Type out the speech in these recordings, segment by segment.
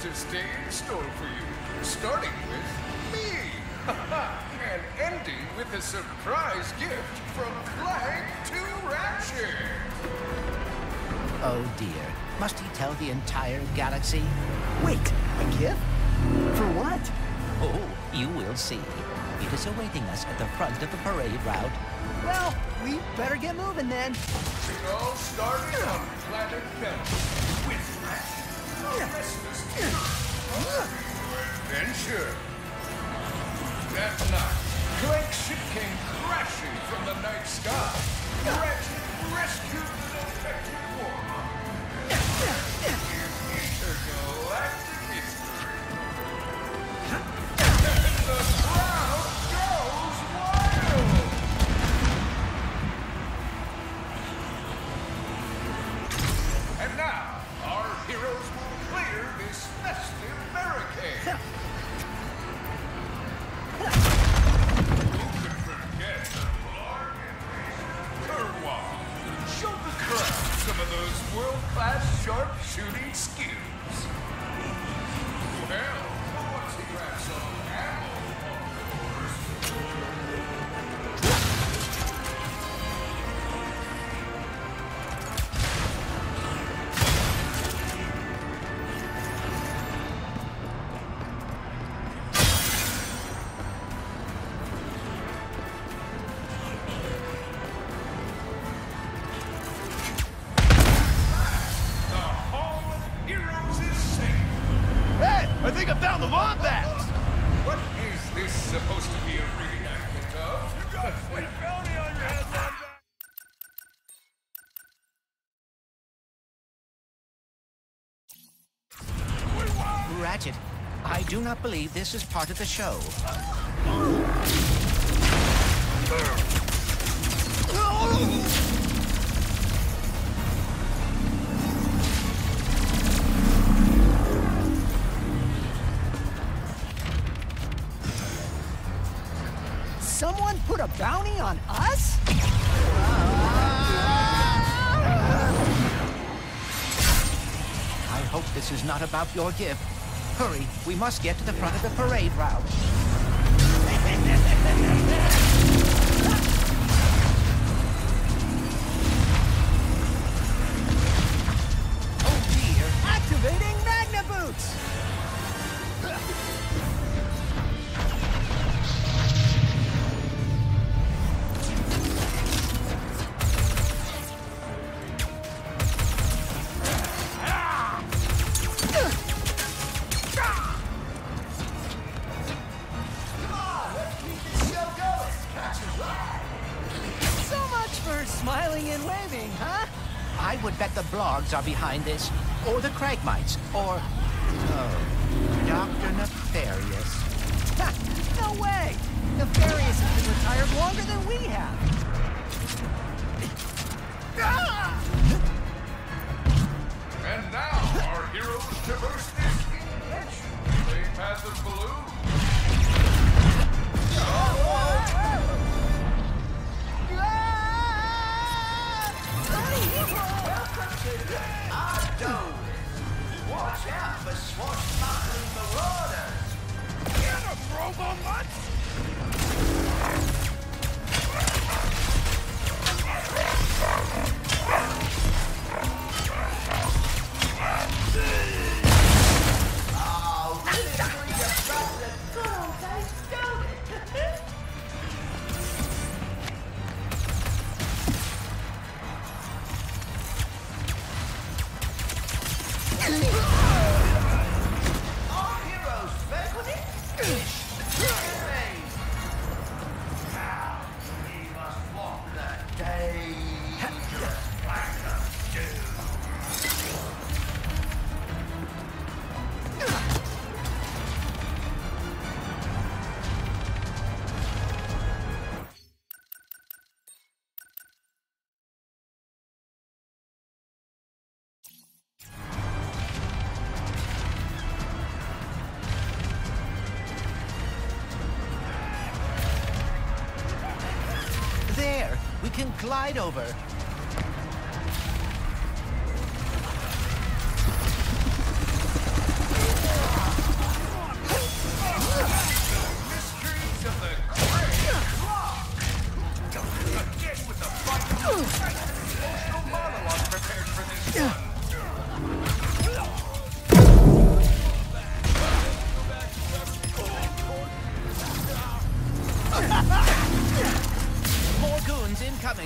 to stay in store for you, starting with me. And ending with a surprise gift from Clank to Ratchet. Oh dear. Must he tell the entire galaxy? Wait, a gift? For what? Oh, you will see. It is awaiting us at the front of the parade route. Well, we better get moving then. It all started on Planet Bell with Ratchet, a restless adventure. That night, Clank's ship came crashing from the night sky. Ratchet rescued the infected warlock. Intergalactic history. And the crowd goes wild! And now, our heroes will clear this festive barricade. Who could forget the Blarg and Turwal? Show the crowd some of those world-class sharp-shooting skills. Well, once he grabs some ammo, of course. I think I found the Wombat! What is this supposed to be a reenactment of? You got a bounty on your head, Wombat! Ratchet, I do not believe this is part of the show. Someone put a bounty on us? I hope this is not about your gift. Hurry, we must get to the front of the parade route. Oh dear. Activating Magna Boots! Smiling and waving, huh? I would bet the Blargs are behind this, or the Cragmites, or... oh, Dr. Nefarious. Ha! No way! Nefarious has been retired longer than we have. And now, our heroes traverse this invention. They pass the balloon. Watch out for swashbuckling marauders! Get him, Robo-Mutts! Oh, really? You dropped the gold, don't it? Our heroes vanquished. Now we must walk the dangerous plank of doom. There, we can glide over. guns incoming.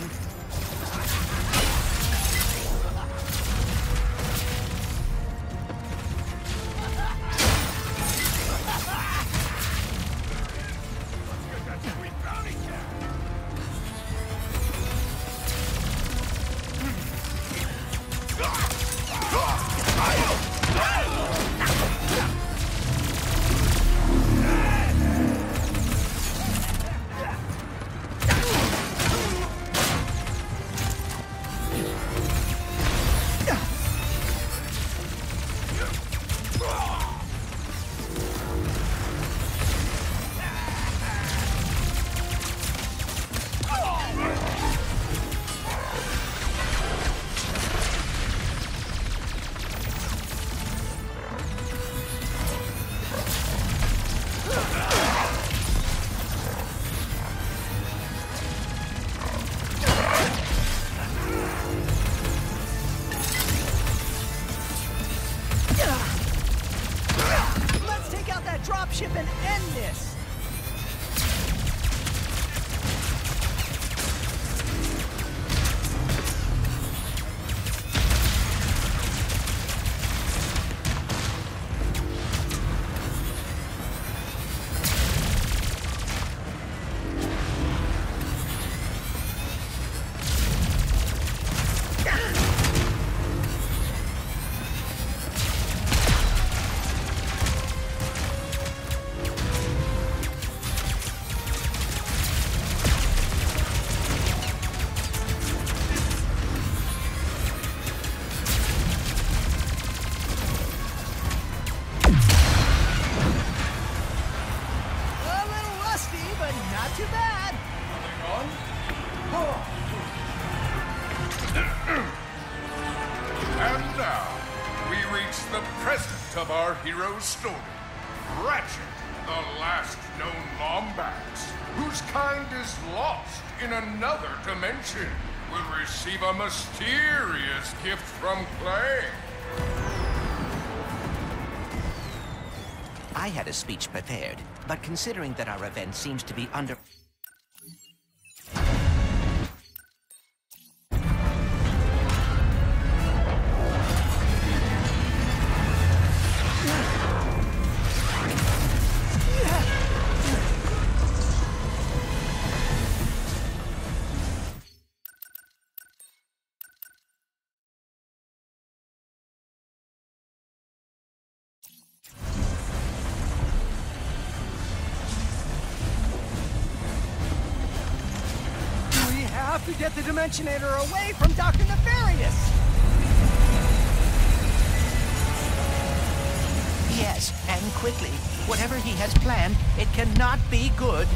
Let's take out that dropship and end this! Not too bad. And now, we reach the present of our hero's story. Ratchet, the last known Lombax, whose kind is lost in another dimension, will receive a mysterious gift from Clay. I had a speech prepared, but considering that our event seems to be under... To get the Dimensionator away from Dr. Nefarious! Yes, and quickly. Whatever he has planned, it cannot be good.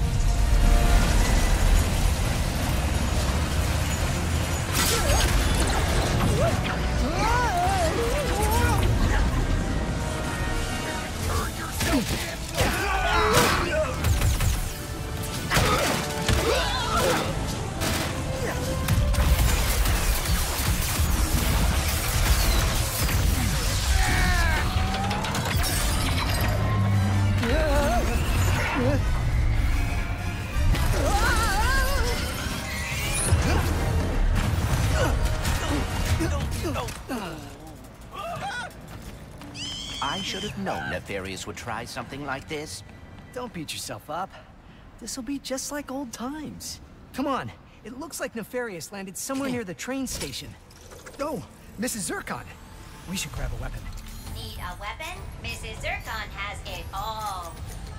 Turn yourself in. I should have known Nefarious would try something like this. Don't beat yourself up. This'll be just like old times. Come on, it looks like Nefarious landed somewhere near the train station. Oh, Mrs. Zircon. We should grab a weapon. Need a weapon? Mrs. Zircon has it all.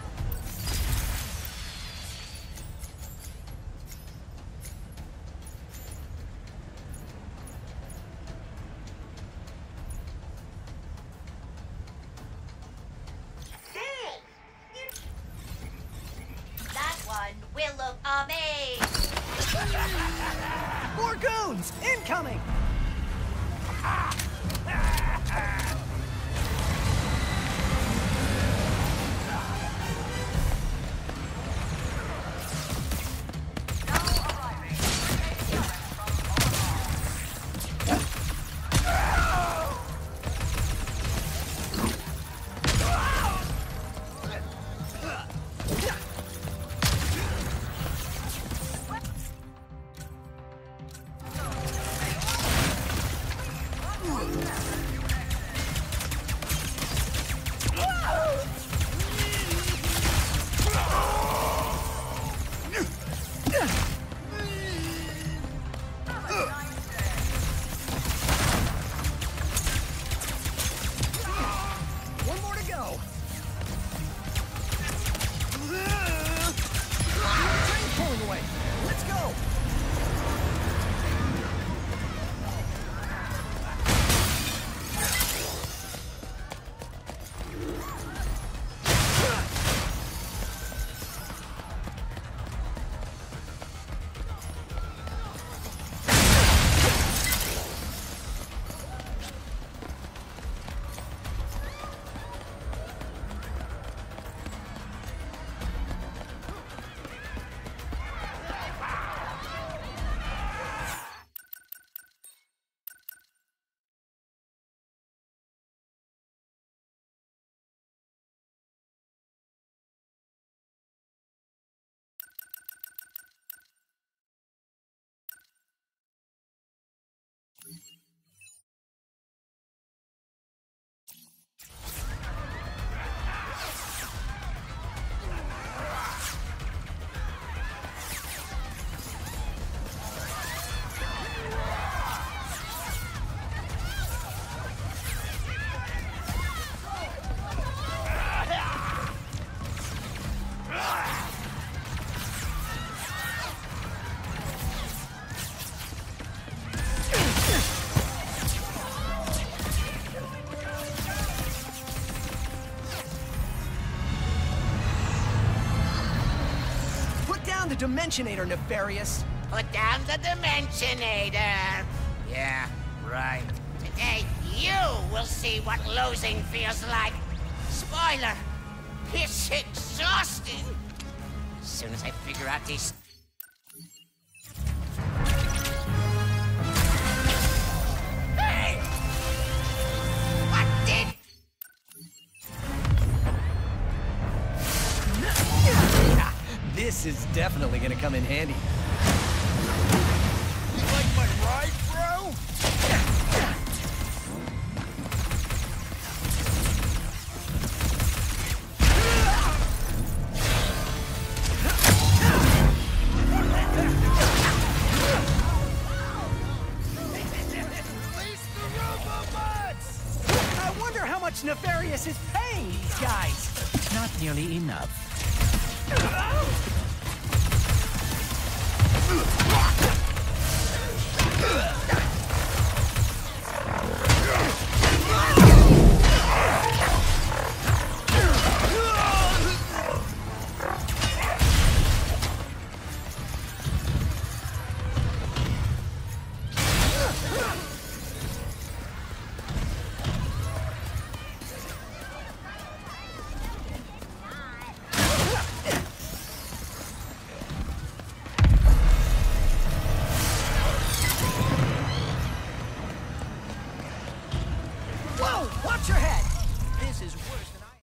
That one will look amazing. More goons! Incoming! Dimensionator, Nefarious. Put down the Dimensionator. Yeah, right. Today, you will see what losing feels like. Spoiler, it's exhausting. As soon as I figure out these... Hey! What did... This is definitely gonna come in handy. You like my ride, bro? Release the Robobots! I wonder how much Nefarious is paying these guys. Not nearly enough.